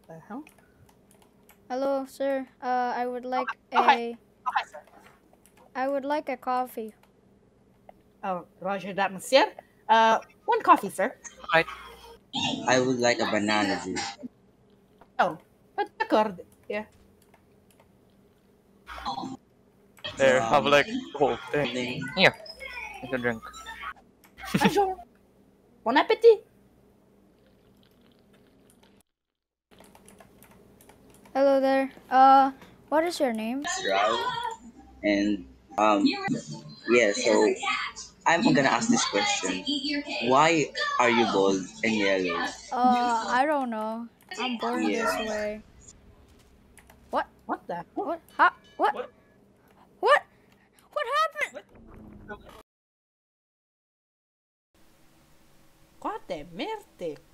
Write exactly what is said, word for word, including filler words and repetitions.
The hell? Hello, sir. Uh, I would like Okay. Okay. a. Okay, sir. I would like a coffee. Oh, Roger that, monsieur. Uh, one coffee, sir. Right. I would like a banana juice. Oh, but d'accord. Yeah. There, Um, have like the whole thing. Something. Here, take a drink. Bonjour. Bon appétit. Hello there. Uh, what is your name? Rao. And um, yeah. So I'm gonna ask this question: Why are you bald and yellow? Uh, I don't know. I'm born Yeah. this way. What? What the hell? What? Ha? What? What? What? What happened? Quoi de merde?